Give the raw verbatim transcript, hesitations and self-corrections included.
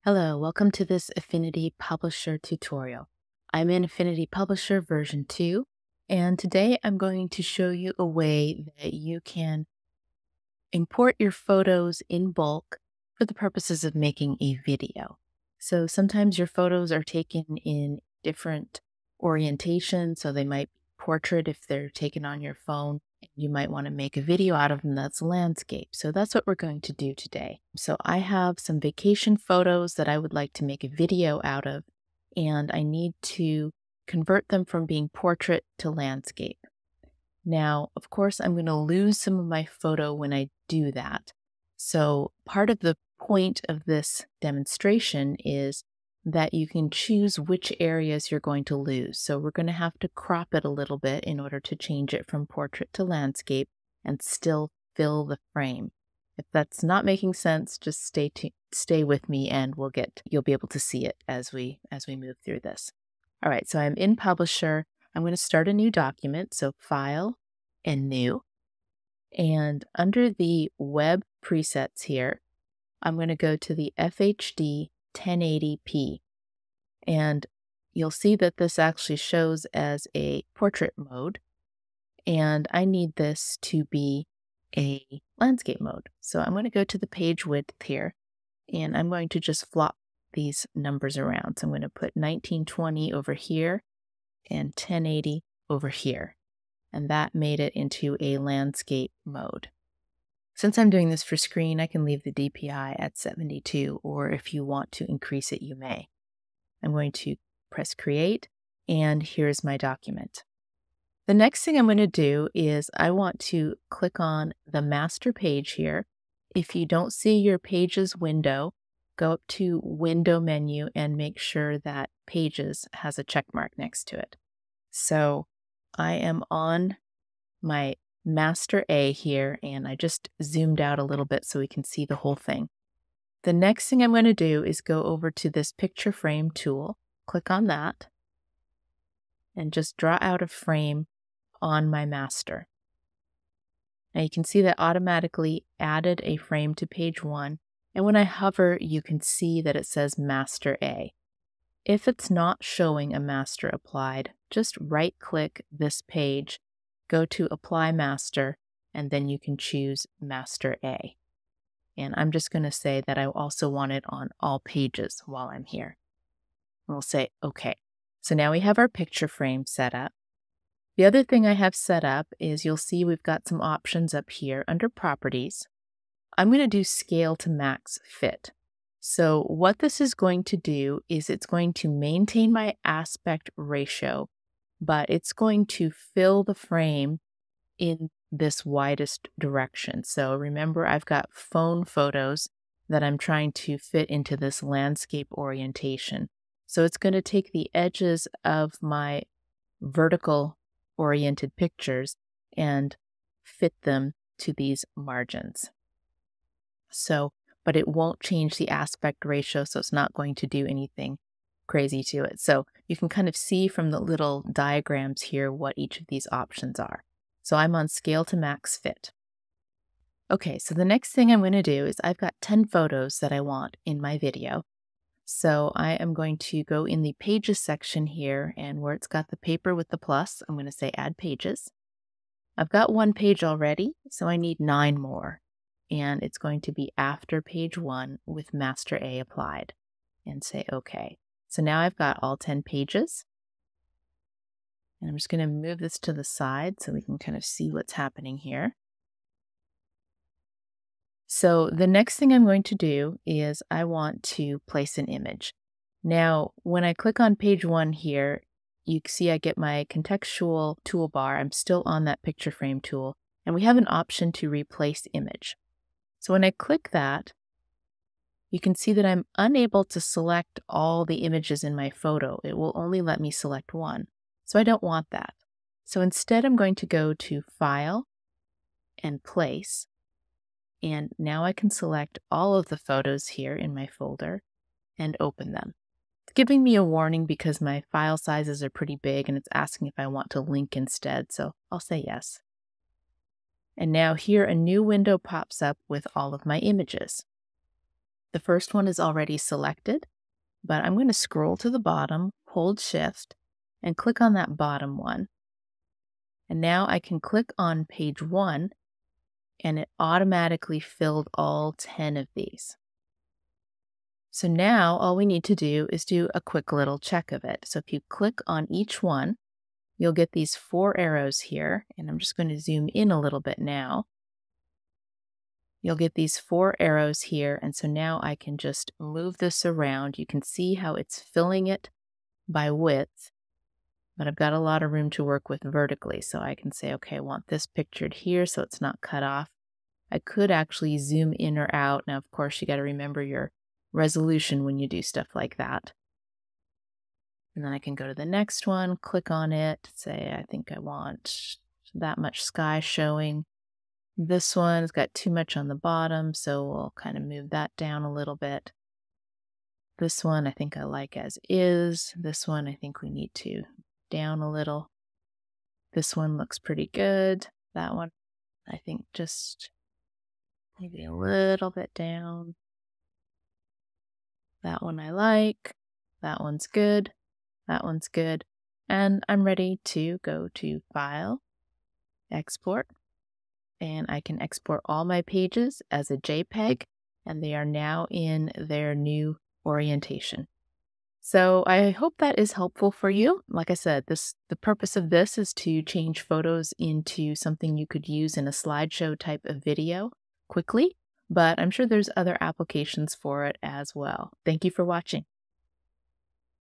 Hello, welcome to this Affinity Publisher tutorial. I'm in Affinity Publisher version two, and today I'm going to show you a way that you can import your photos in bulk for the purposes of making a video. So sometimes your photos are taken in different orientations, so they might be portrait if they're taken on your phone. You might want to make a video out of them that's landscape. So that's what we're going to do today. So I have some vacation photos that I would like to make a video out of, and I need to convert them from being portrait to landscape. Now, of course, I'm going to lose some of my photo when I do that. So part of the point of this demonstration is that you can choose which areas you're going to lose. So we're going to have to crop it a little bit in order to change it from portrait to landscape and still fill the frame. If that's not making sense, just stay to, stay with me and we'll get you'll be able to see it as we as we move through this. All right, so I'm in Publisher. I'm going to start a new document. So File and New. And under the web presets here, I'm going to go to the F H D ten eighty p. And you'll see that this actually shows as a portrait mode. And I need this to be a landscape mode. So I'm going to go to the page width here, and I'm going to just flop these numbers around. So I'm going to put nineteen twenty over here and ten eighty over here. And that made it into a landscape mode. Since I'm doing this for screen, I can leave the D P I at seventy-two, or if you want to increase it, you may. I'm going to press Create, and here's my document. The next thing I'm going to do is I want to click on the master page here. If you don't see your Pages window, go up to Window menu and make sure that Pages has a check mark next to it. So I am on my Master A here, and I just zoomed out a little bit so we can see the whole thing. The next thing I'm going to do is go over to this picture frame tool, click on that, and just draw out a frame on my master. Now you can see that automatically added a frame to page one, and when I hover, you can see that it says Master A. If it's not showing a master applied, just right-click this page, go to Apply Master, and then you can choose Master A. And I'm just going to say that I also want it on all pages while I'm here. And we'll say OK. So now we have our picture frame set up. The other thing I have set up is you'll see we've got some options up here under Properties. I'm going to do Scale to Max Fit. So what this is going to do is it's going to maintain my aspect ratio, but it's going to fill the frame in this widest direction. So remember, I've got phone photos that I'm trying to fit into this landscape orientation. So it's going to take the edges of my vertical oriented pictures and fit them to these margins. So, but it won't change the aspect ratio, so it's not going to do anything crazy to it. So you can kind of see from the little diagrams here what each of these options are. So I'm on Scale to Max Fit. Okay, so the next thing I'm going to do is I've got ten photos that I want in my video. So I am going to go in the Pages section here, and where it's got the paper with the plus, I'm going to say Add Pages. I've got one page already, so I need nine more. And it's going to be after page one with Master A applied, and say OK. So now I've got all ten pages. And I'm just going to move this to the side so we can kind of see what's happening here. So the next thing I'm going to do is I want to place an image. Now, when I click on page one here, you see I get my contextual toolbar. I'm still on that picture frame tool, and we have an option to replace image. So when I click that, you can see that I'm unable to select all the images in my photo. It will only let me select one. So I don't want that. So instead, I'm going to go to File and Place. And now I can select all of the photos here in my folder and open them. It's giving me a warning because my file sizes are pretty big and it's asking if I want to link instead. So I'll say yes. And now here a new window pops up with all of my images. The first one is already selected, but I'm going to scroll to the bottom, hold Shift, and click on that bottom one. And now I can click on page one, and it automatically filled all ten of these. So now all we need to do is do a quick little check of it. So if you click on each one, you'll get these four arrows here, and I'm just going to zoom in a little bit now. You'll get these four arrows here, and so now I can just move this around. You can see how it's filling it by width, but I've got a lot of room to work with vertically, so I can say, okay, I want this pictured here so it's not cut off. I could actually zoom in or out. Now, of course, you got to remember your resolution when you do stuff like that. And then I can go to the next one, click on it, say, I think I want that much sky showing. This one's got too much on the bottom, so we'll kind of move that down a little bit. This one I think I like as is. This one I think we need to down a little. This one looks pretty good. That one I think just maybe a little bit down. That one I like. That one's good. That one's good. And I'm ready to go to File, Export. And I can export all my pages as a JPEG, and they are now in their new orientation. So I hope that is helpful for you. Like I said, this the purpose of this is to change photos into something you could use in a slideshow type of video quickly, but I'm sure there's other applications for it as well. Thank you for watching.